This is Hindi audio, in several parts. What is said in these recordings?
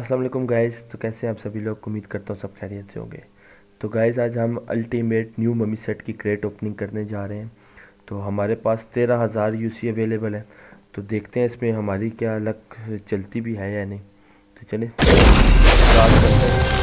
अस्सलाम वालेकुम गाइस। तो कैसे हैं आप सभी लोग? उम्मीद करता हूँ सब खैरियत से होंगे। तो गाइस आज हम अल्टीमेट न्यू मम्मी सेट की क्रेट ओपनिंग करने जा रहे हैं। तो हमारे पास 13,000 यूसी अवेलेबल है। तो देखते हैं इसमें हमारी क्या लक चलती भी है या नहीं। तो चलिए स्टार्ट करते हैं।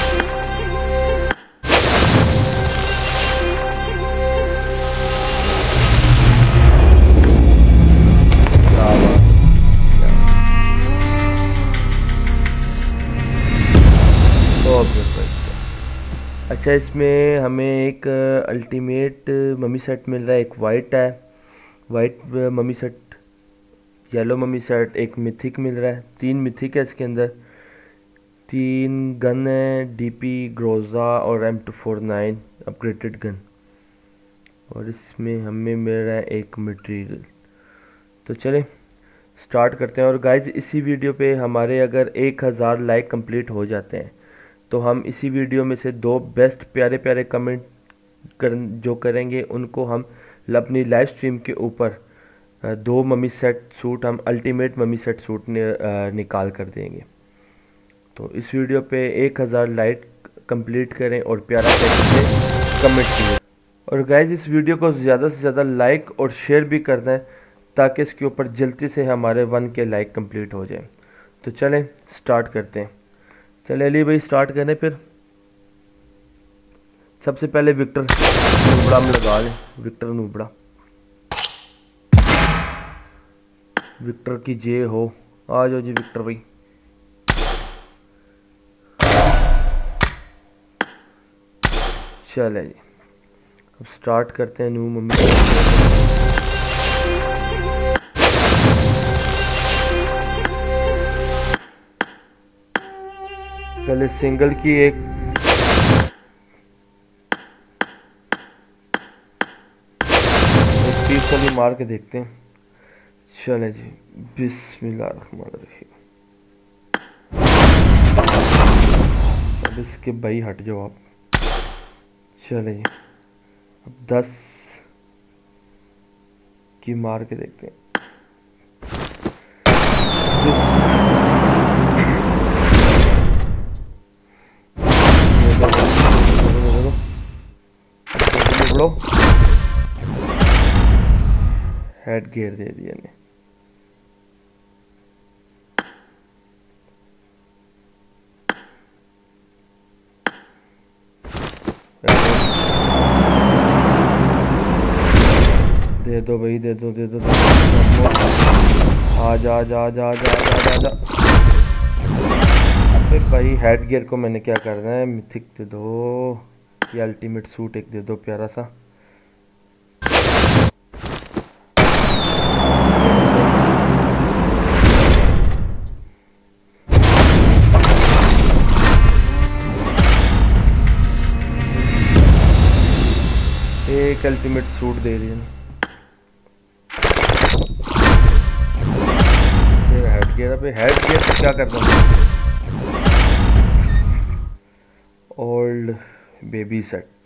अच्छा, इसमें हमें एक अल्टीमेट मम्मी सेट मिल रहा है। एक वाइट है, white mummy set, yellow mummy set, एक मिथिक मिल रहा है। 3 मिथिक है इसके अंदर। 3 गन है, डीपी, ग्रोजा और M249 अपग्रेडेड गन। और इसमें हमें मिल रहा है एक मटेरियल। तो चले स्टार्ट करते हैं। और गाइज इसी वीडियो पे हमारे अगर 1000 लाइक कंप्लीट हो जाते हैं तो हम इसी वीडियो में से 2 बेस्ट प्यारे प्यारे कमेंट जो करेंगे उनको हम अपनी लाइव स्ट्रीम के ऊपर 2 मम्मी सेट सूट, हम अल्टीमेट मम्मी सेट सूट निकाल कर देंगे। तो इस वीडियो पे 1000 लाइक कंप्लीट करें और प्यारा सा कमेंट कीजिए। और गाइज इस वीडियो को ज़्यादा से ज़्यादा लाइक और शेयर भी कर दें ताकि इसके ऊपर जल्दी से हमारे 1 के लाइक कंप्लीट हो जाए। तो चलें स्टार्ट करते हैं। चले अली भाई स्टार्ट करें। फिर सबसे पहले विक्टर नूबड़ा में लगा लें। विक्टर नूबड़ा, विक्टर की जे हो। आ जाओ जी विक्टर भाई। चले जी अब स्टार्ट करते हैं न्यू मम्मी। पहले सिंगल की एक पीस वाली मार के देखते हैं। चले जी बिस्मिल्लाहिर्रहमानिर्रहीम। अब इसके भाई हट जाओ आप। चले जी अब 10 की मार के देखते हैं। हेड घेर दे दिया ने। दे दो भाई, दे दो दे दो, आ जा जा जा जा जा जा। अबे भाई हेड गियर को मैंने क्या करना है, मिथिक दे दो या अल्टीमेट सूट एक दे दो प्यारा सा। एक अल्टीमेट सूट दे दिया। फिर हेड गियर, अबे हेड गियर को क्या करना है। ओल्ड बेबी सेट,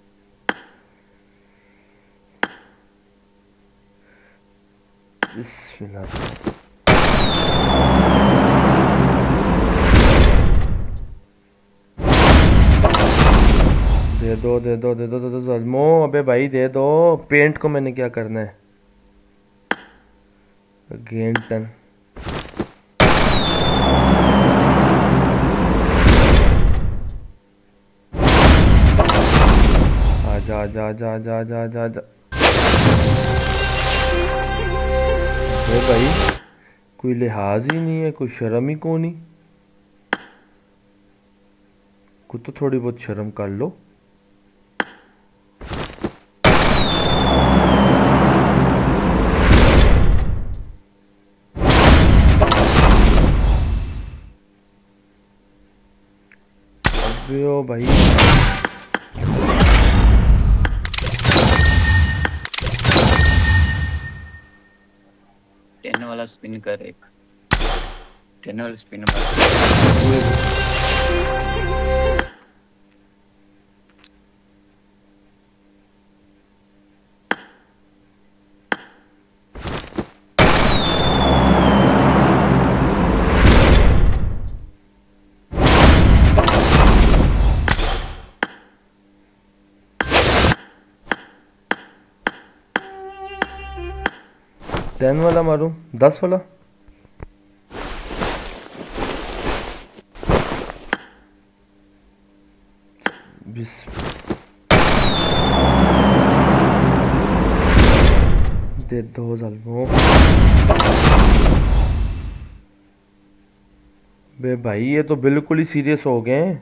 दे दो दे दो दे दो दे दो सलमो। अबे भाई दे दो। पेंट को मैंने क्या करना है, अगेन 10। जा जा जा जा जा जा जा। अरे भाई कोई लिहाज ही नहीं है, कोई शर्म ही को नहीं। कुछ तो थोड़ी बहुत शर्म कर लो। अबे ओ भाई टेन वाला स्पिन कर, एक 10 वाला स्पिन मार। 10 वाला मारूं, 10 वाला। दे दो ज़ालिमों। बे भाई ये तो बिल्कुल ही सीरियस हो गए हैं।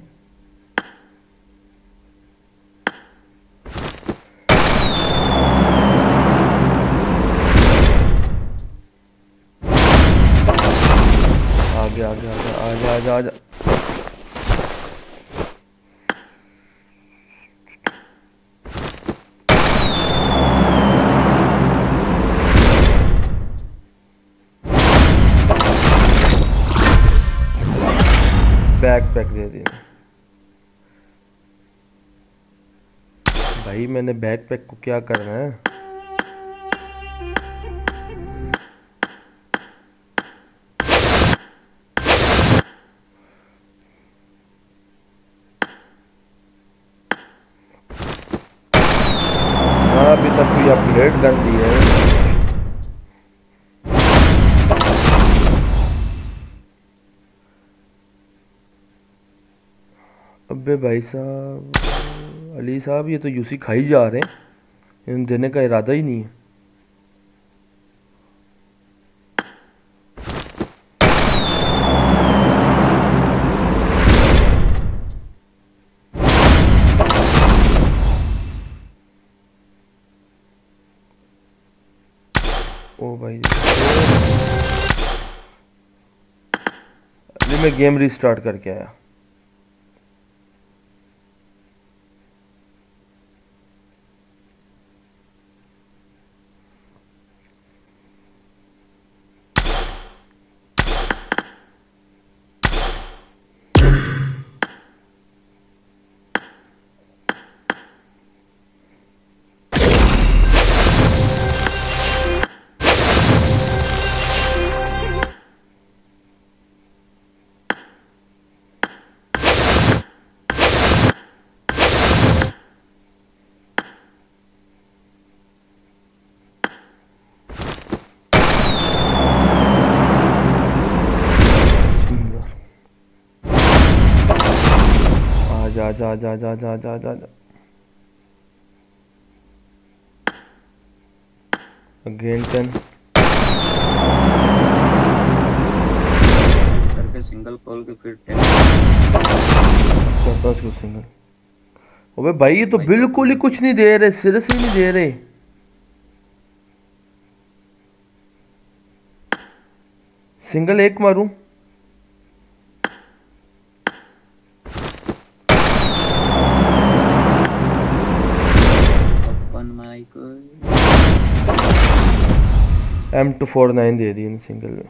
आगे आगे आगे आजा आजा आजा। बैकपैक दे दिया भाई मैंने। बैकपैक को क्या करना है? अभी तक कोई अपग्रेड कर दी है। अबे भाई साहब, अली साहब ये तो यूसी खाई जा रहे हैं, इन देने का इरादा ही नहीं है। ओ भाई अभी मैं गेम रीस्टार्ट करके आया। जा जा जा जा जा जा जा अगेन 10 करके सिंगल कॉल के फिर 10 करता उसको सिंगल। अबे भाई ये तो बिल्कुल ही कुछ नहीं दे रहे, सिर से ही नहीं दे रहे। सिंगल एक मारूं। M249 दे दी इन सिंगल में।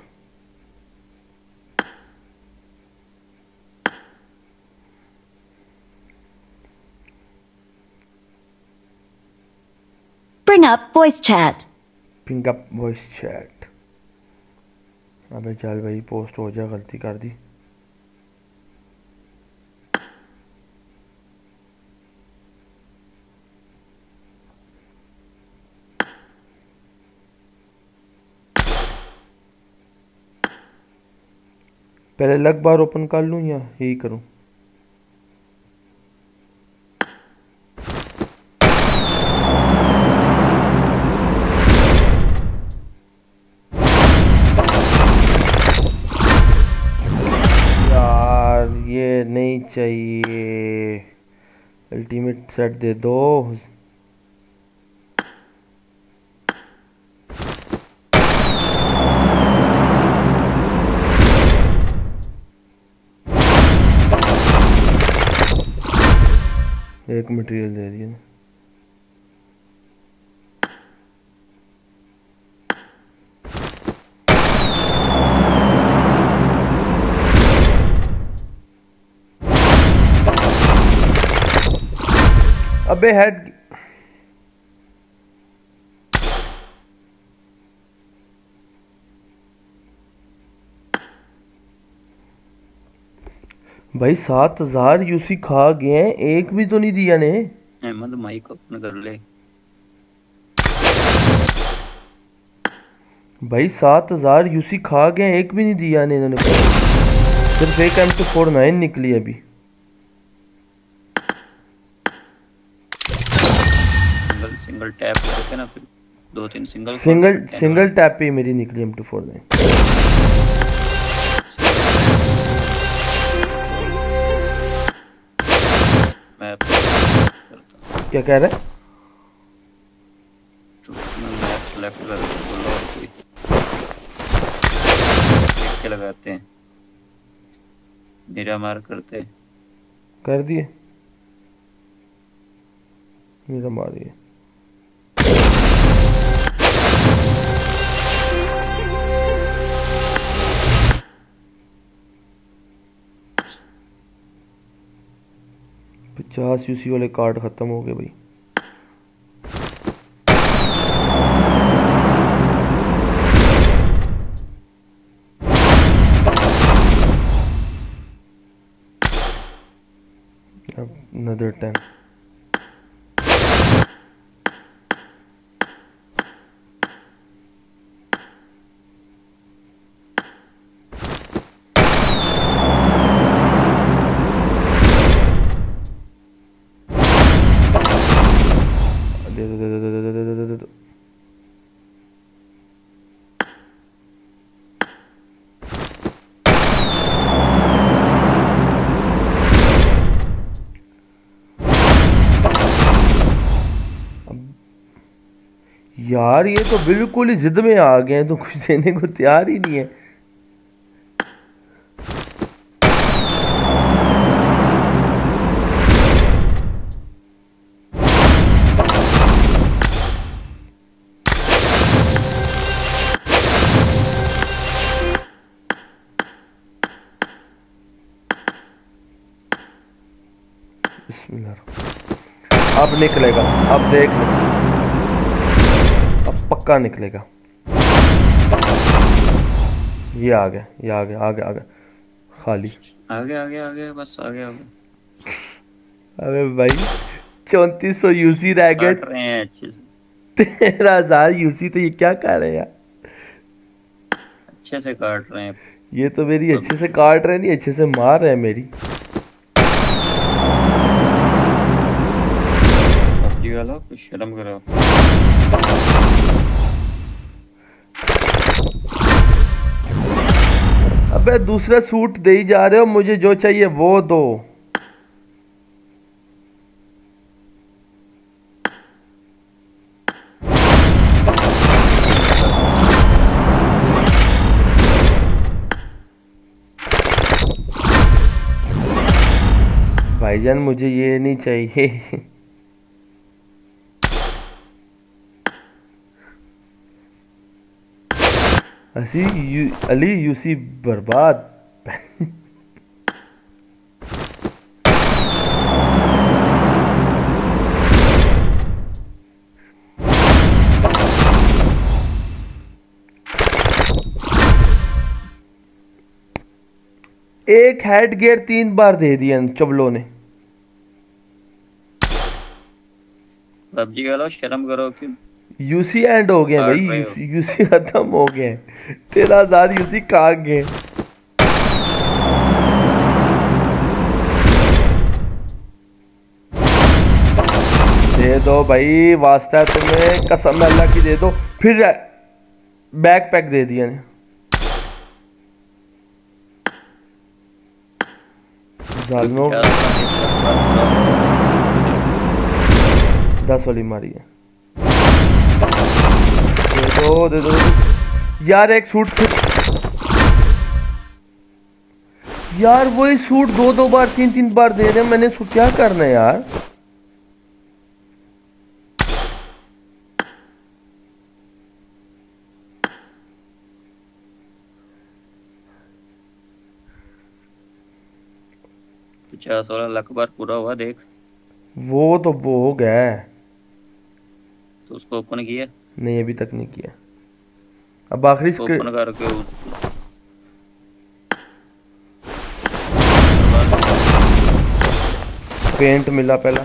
Bring up voice chat. Bring up voice chat। अबे चल भाई पोस्ट हो जा, गलती कर दी। पहले अलग बार ओपन कर लूं या यही करूं? यार ये नहीं चाहिए, अल्टीमेट सेट दे दो। एक मटेरियल दे दिया। अबे हेड भाई 7000 यूसी खा गए हैं, एक भी तो नहीं दिया ने। अहमद माइक ओपन कर ले। भाई 7,000 यूसी खा गए, एक भी नहीं दिया ने इन्होंने। सिर्फ एक M249 निकली अभी। सिंगल सिंगल टैप करके ना, फिर 2-3 सिंगल सिंगल टैप पे मेरी निकली M249। मैं करता क्या कह रहे हैं? मैं मैप सेलेक्ट कर बोलो और कोई के लगाते हैं, मेरा मार करते हैं। कर दिए, मेरा मारिए। पचास यूसी वाले कार्ड खत्म हो गए भाई। अब another 10। दे दो दे दो दे दो दे दो दे दो। यार ये तो बिल्कुल ही जिद में आ गए हैं, तो कुछ देने को तैयार ही नहीं है। बिस्मिल्लाह। अब निकलेगा, अब देख ले, अब पक्का निकलेगा। ये आ गया, ये आ गया, आ गया, आ गया, खाली। आगे आगे आगे, बस आगे आगे। अबे भाई 3400 यूसी रह गए। काट रहे हैं अच्छे से, 13,000 यूसी। तो ये क्या कर रहे हैं यार? अच्छे से काट रहे हैं। ये तो मेरी अच्छे से काट रहे नहीं, अच्छे से मार रहे हैं मेरी। पबजी वाला कुछ शर्म करो। अबे दूसरा सूट दे ही जा रहे हो, मुझे जो चाहिए वो दो। भाईजान मुझे ये नहीं चाहिए। अली यूसी बर्बाद। एक हेड गियर 3 बार दे दिया चबलों ने। पबजी वाला शर्म करो कि यूसी एंड हो गए भाई, यूसी खत्म हो गए। 13,000 यूसी काट गए। दे दो भाई, वास्ता है तुम्हें, कसम अल्लाह की दे दो। फिर बैक पैक दे दिया ने। जालमों 10 वाली मारी है। दे दो यार, एक सूट यार, वही सूट 2-2 बार 3-3 बार दे रहे हैं। मैंने सूट क्या करना है यार? $50 बार पूरा हुआ देख। वो तो वो हो गया है। तो उसको ओपन किया? नहीं अभी तक नहीं किया। अब आखिरी ओपन करके पेंट मिला पहला,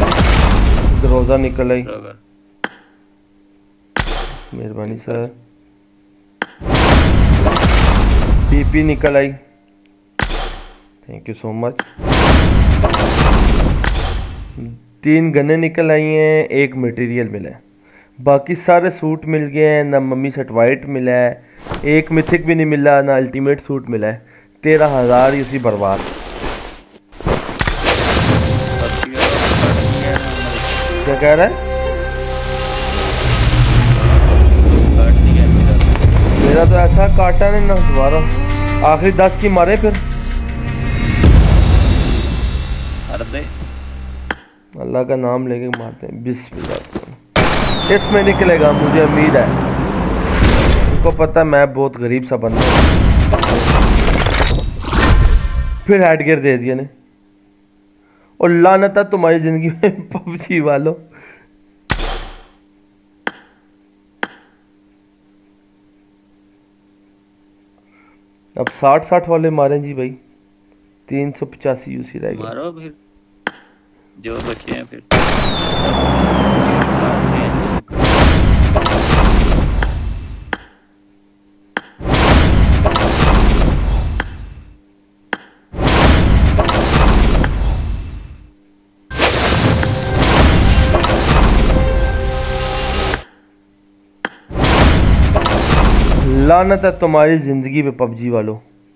दरवाजा निकल आई। मेहरबानी सर। डीपी निकल आई, थैंक यू सो मच। 3 गन्ने निकल आई हैं, 1 मटेरियल मिला है, बाकी सारे सूट मिल गए हैं। ना मम्मी सेट वाइट मिला है, 1 मिथिक भी नहीं मिला, ना अल्टीमेट सूट मिला है। 13,000 इसी बर्बाद। क्या कह रहा है? मेरा तो ऐसा काटा नहीं ना दोबारा, आखिरी 10 की मारे फिर। अल्लाह का नाम लेके मारते हैं, बिस्मिल्लाह। इसमें निकलेगा, मुझे उम्मीद है। उनको पता है मैं बहुत गरीब सा बंदा हूं। फिर हेड गियर दे दिया ने, और लानत है तुम्हारी जिंदगी में पबजी वालों। अब 60 वाले मारें जी भाई। 385 यूसी रह गए। मारो फिर जो बचे हैं फिर। लानत है तुम्हारी जिंदगी पे पबजी वालों।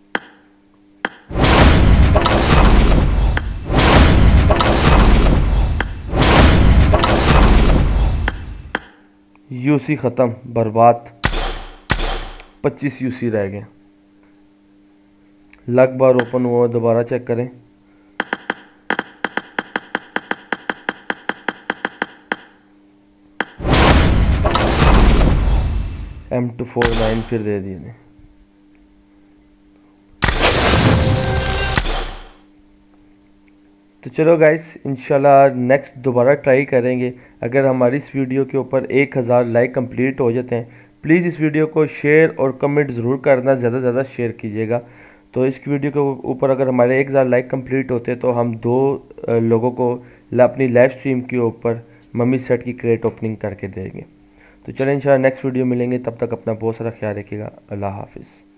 यूसी ख़त्म, बर्बाद। 25 यूसी रह गए। लग बार ओपन हुआ, दोबारा चेक करें। M249 फिर दे दिए ने। तो चलो गाइस, इंशाल्लाह नेक्स्ट दोबारा ट्राई करेंगे। अगर हमारी इस वीडियो के ऊपर 1000 लाइक कंप्लीट हो जाते हैं, प्लीज़ इस वीडियो को शेयर और कमेंट ज़रूर करना, ज़्यादा से ज़्यादा शेयर कीजिएगा। तो इस वीडियो के ऊपर अगर हमारे 1000 लाइक कंप्लीट होते तो हम 2 लोगों को अपनी लाइव स्ट्रीम के ऊपर मम्मी सेट की क्रेट ओपनिंग करके देंगे। तो चलें इंशाल्लाह नेक्स्ट वीडियो मिलेंगे, तब तक अपना बहुत सारा ख्याल रखिएगा। अल्लाह हाफिज़।